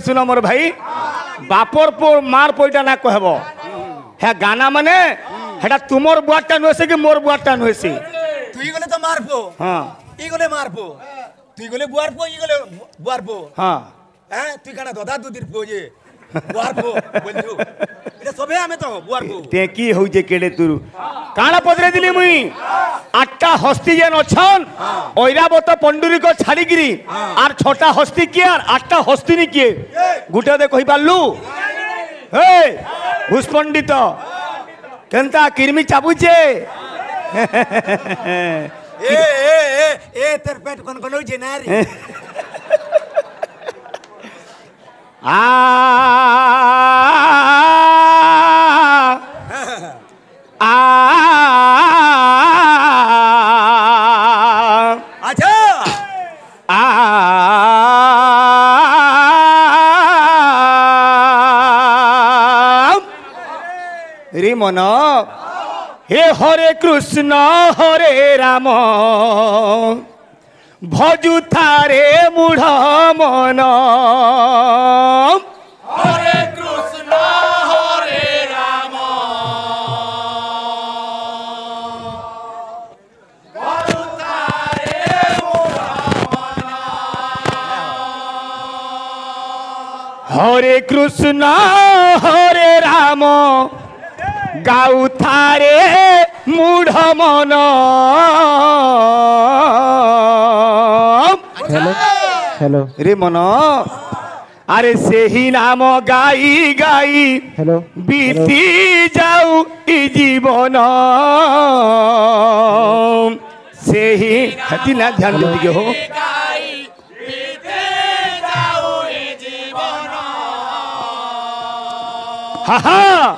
सुन मोर भाई बापर पो मार पोईटा ना कहब है गाना माने हेटा तुमर बुआटा नुसे कि मोर बुआटा नुसे तुई गले तो मारपो हां ई गले मारपो तुई गले बुआरपो ई गले बुआरपो हां हैं तुई काना ददा दुदिर पो जे बुआरपो बोलजु इटा सबे हमें तो बुआरपो ते की हो जे केडे तुरु काना पदरे दिली मुई आठटा हस्ती जेन अछन ऐरावत पंडुरी को छाड़ी गिरी आर छटा हस्ती किए आर आठटा हस्ती नि किए गुटे दे कहि पालु हे भूष पंडित केनता किरमी चाबुचे ए तेर पेट कोन कोन जे ना रे आ आ अच्छा आ रे मन हे हरे कृष्ण हरे राम भजु थारे मूढ़ मन हरे कृष्ण हरे राम हरे कृष्ण हरे राम गाऊ थारे मूढ़ मन हेलो हेलो रे मन अरे से ही नाम गाई गाई हेलो बीती जाऊ ई जीवन से ही हती ना ध्यान दे दिए हो हा हा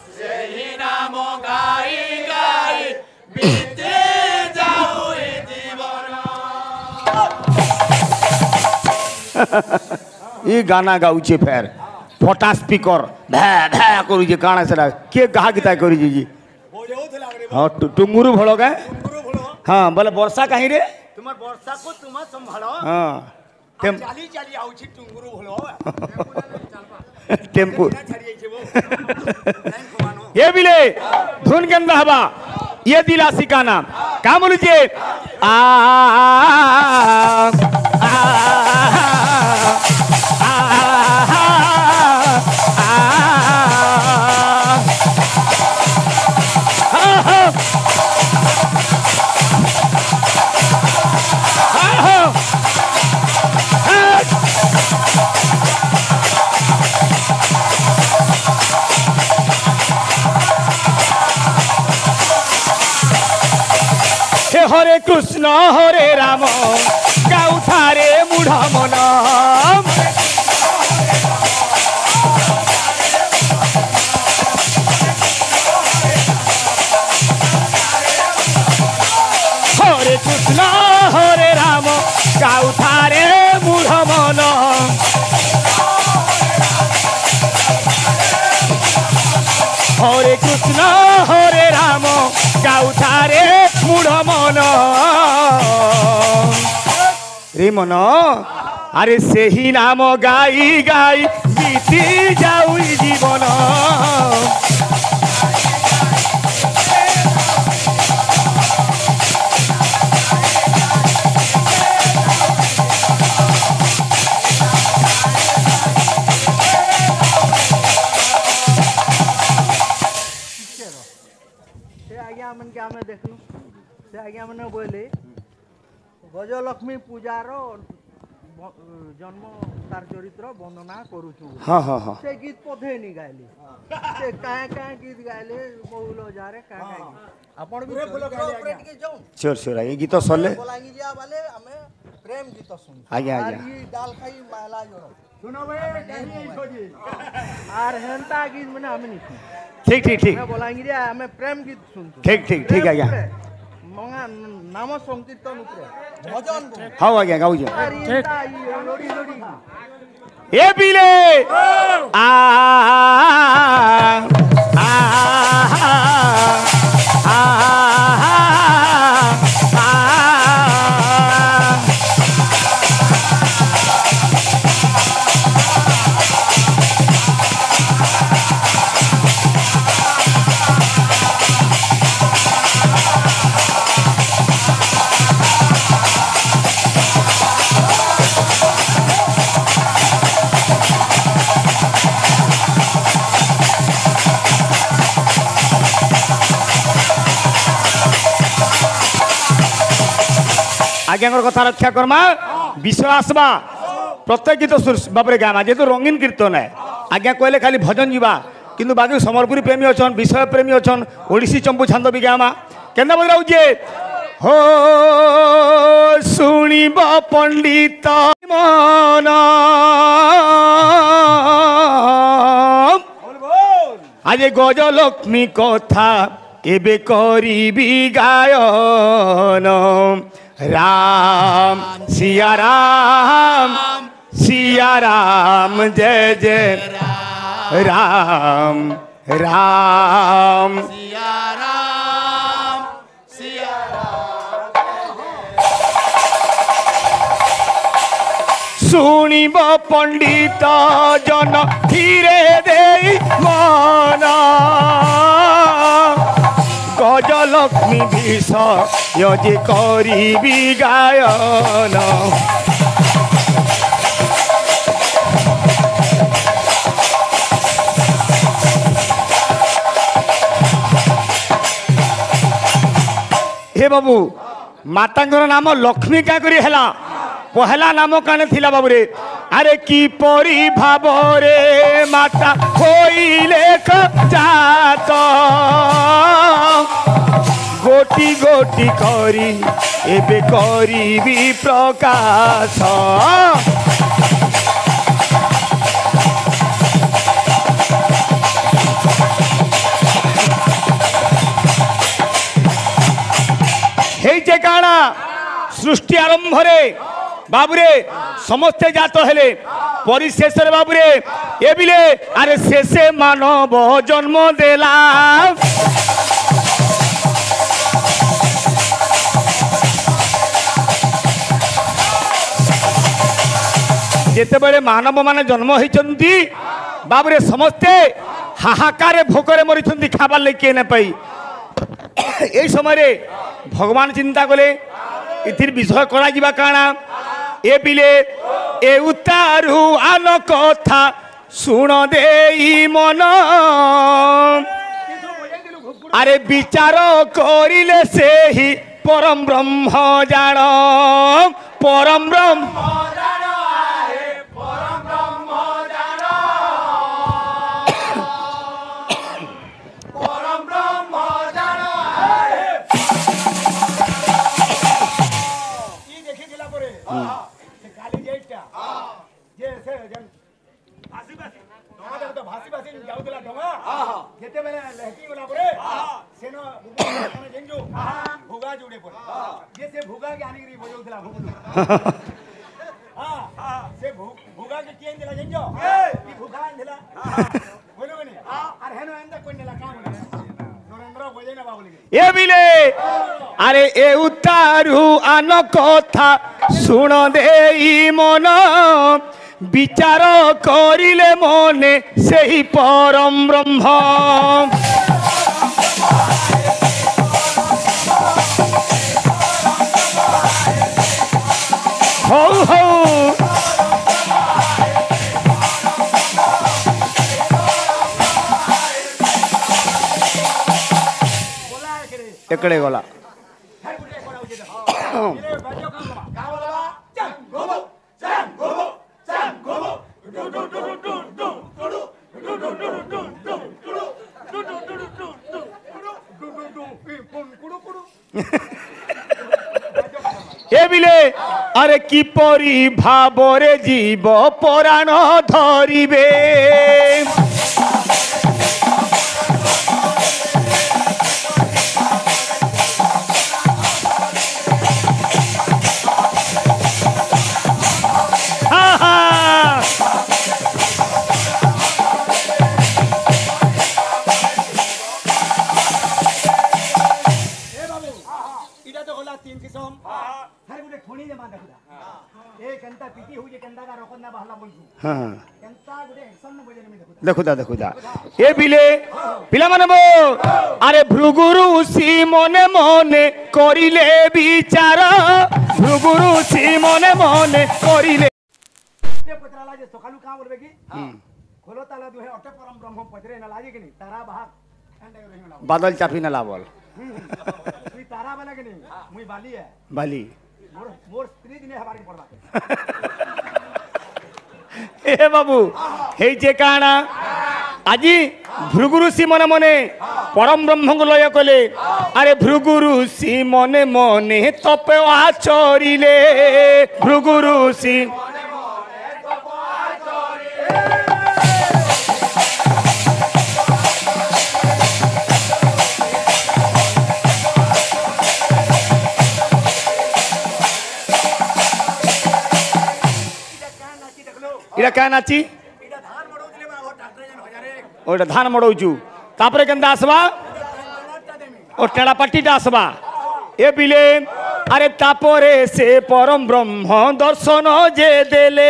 ये गाना गाउचे फेर फटा स्पीकर भै भै करू जे काना सेरा के गाहा गीता करू जी हां टुंगुरु भलो का हां बोले वर्षा काहे रे तुमार वर्षा को तुमा संभालो हां टेम चाली चाली आउछि टुंगुरु भलो टेम्पो ये बिले धुन गंदा हवा ये दिला सिकाना का बोलू जे आ हरे कृष्ण हरे राम गाऊ थारे मूढ़ मन हरे कृष्ण हरे राम गाऊ थारे मूढ़ मन हरे कृष्ण हरे राम गाऊ थारे मूढ़ मन रे मन अरे से ही नाम गाई गाई बीती जाऊ जीवन आज्ञा मैंने बोले गजलक्ष्मी पूजार जन्म तार चरित्र वर्णना करूछु हाँ हाँ हाँ से गीत पधे नहीं गाइली से काहे काहे गीत गाइले बहुल जारे काहे काहे आपण भी फुल ऑपरेट के जाऊ श्योर श्योर ये गीत सरले बोलांगी जिया वाले हमें प्रेम गीत सुन आज्ञा आज्ञा ये दाल खाई माला जोड़ो सुनो भाई गानी छोड़ी आर हेंता गीत मैंने हमें नहीं सुन ठीक ठीक ठीक मैं बोलांगी जिया हमें प्रेम गीत सुन ठीक ठीक ठीक आज्ञा मंगा नाम संकीर्तन उपरे भजन हाँ आज्ञा गाऊ जे ठीक लोड़ी लोड़ी ए पीले आ आ आज्ञा कथा रक्षा करमा विषय आसवा प्रत्येक गीत बाबरे गामा जेहेतु रंगीन कीर्तन है आज्ञा कहले खाली भजन जीवा किंतु बाकी समरपुरी प्रेमी अच्छन विषय प्रेमी अच्छन ओडिसी चंपू छंद भी गामा केन्दा बजराउजे हो सुनिब पंडित मन आज गजलक्ष्मी कथा एबे करिबी गायन राम सिया राम जय जय राम राम सुनिब पंडित जन धीरे दे मन गजलक्ष्मी विषय जे करिबी गायन हे बाबू मातांकर नाम लक्ष्मी क्या करी हैला पहला नाम काने थिला बाबू रे अरे की परी भाव रे माता होइले जात गोटी गोटी करी एबे करिबी प्रकाश हे काना सृष्टि आरंभ रे बाबुरे समस्ते जात हेले परिशेष रे बाबुरे ए बिले अरे शेषे मानव जन्म देला जेते बड़े मानव माने जन्म होइचंती बाबुरे समस्ते हाहाकार भोकरे मरिचंती खाबार लेके न पाई ए समय रे भगवान चिंता कले इथिर विषय करा जिबा काना ए बिले ए उतारू आन कथा सुन देई मन अरे विचार करिले से ही परम ब्रह्म जान परम ब्रह्म ए बिले अरे ए उतारू आन कथा सुन देई मन विचार करिले मने सेही परम ब्रह्म हो हो एकड़े गला ए बिले अरे की परी भावरे जीव पराण धरिबे देखुदा देखुदा ए बिले पिला माने बो अरे भृगुरु सी मने मने करिले विचार भृगुरु सी मने मने करिले पत्राला जे सकाळू का बोलबे की खोलो ताला दुहे अटे परम ब्रह्म पत्रे न लाजे की नहीं तारा बादल चापी न लावल तुई तारा वाला की नहीं मुई बाली है बाली मोर स्त्री दिने हमारे पड़वा ए बाबू हे काणा आज भृगु ऋषि मने मने परम ब्रह्म को लय कले अरे भृगु ऋषि मने मने तप आचरिले भृगु ऋषि इरा क्या नाची ओटा धान मड़ौचु तापरे केंदा आसबा ओ टेड़ा पट्टीटा आसबा ए बिले अरे तापरे से परम ब्रह्म दर्शन जे देले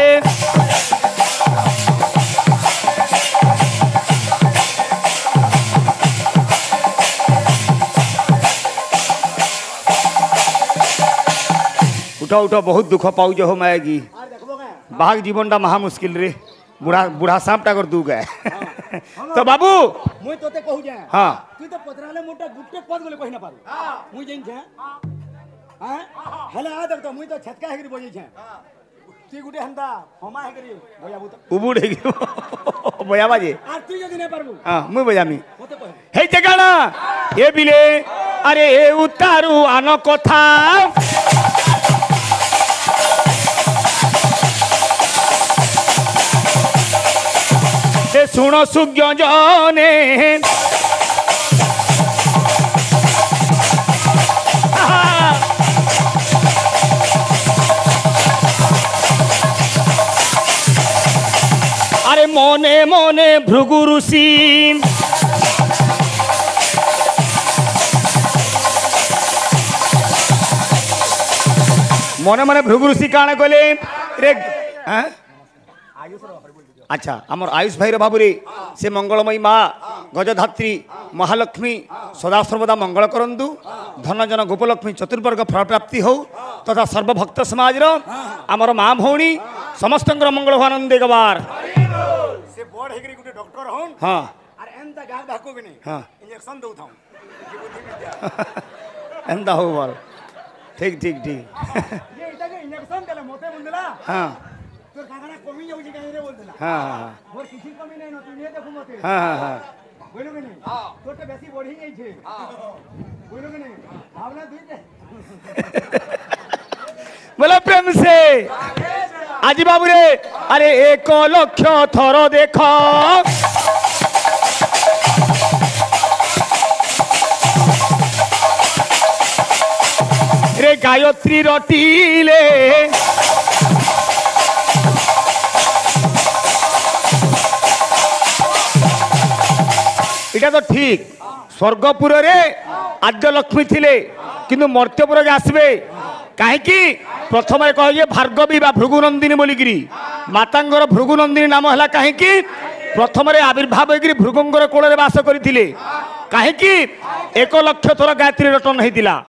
उठा उठा बहुत दुख पाऊ जो हो माएगी बाघ जीवन महा मुश्किल रे बुढ़ा बुढ़ा सांप टाकर दू गए तो बाबू मुई तोते कहू जाए हाँ तू तो पतराले मोटा गुट्टे पद गले कहि ना पारू मुई जइन छे हां हले आ देख तो मुई तो छटका हेकरी बजै छे तू गुटे हंदा हमा हेकरी भैया बुत उबुड़ हे बया बाजे आ तू जदी नै पारबू हां मुई बजामी तोते कह हे जगाना ए बिले अरे ए उतारू आन कथा से सुन सुज्ञ जने अरे मने मने भृगु ऋषि मने मने भृगु ऋषि काण कले रे अच्छा आमर आयुष भाई बाबू रे से मंगलमयी माँ गजधात्री महालक्ष्मी सदा सर्वदा मंगल करंतु धन जन गोपलक्ष्मी चतुर्वर्ग फल प्राप्ति हो तथा सर्वभक्त समाज आमर माँ भौणी समस्त मंगल हो आनंद गवार से बड़ हेकरी गुटे डॉक्टर होन हाँ अरे एंता गाल भाको बिनी हाँ इंजेक्शन दउ थाऊ ये बुद्धि विद्या एंदा हो बोल ठीक ठीक ठीक ये इता के इंजेक्शन देला मोते मुंदला हाँ तोर कागना कमी जाउची काई रे बोलदेला हाँ हाँ मोर किसी कमी नै न तू ने देखु मते हाँ हाँ हाँ बोलो के नहीं तोर तो बेसी बढ़ी गई छे बोलो के नहीं भावना दुई दे बोला प्रेम से आज बाबू रे अरे 1 लक्ष थर देख रे गायत्री रटीले इटा तो ठीक स्वर्गपुर रे आद्य लक्ष्मी थिले किंतु मर्त्यपुर के आसबे कहीं प्रथम कहे भार्गवी बा भृगुनंदिनी बोलिकी मातांगर भृगुनंदिनी नाम है कहीं प्रथम आविर्भाव होकर भृगुंगर कोल बास करते कहीं 1 लक्ष थर गायत्री रटन होता।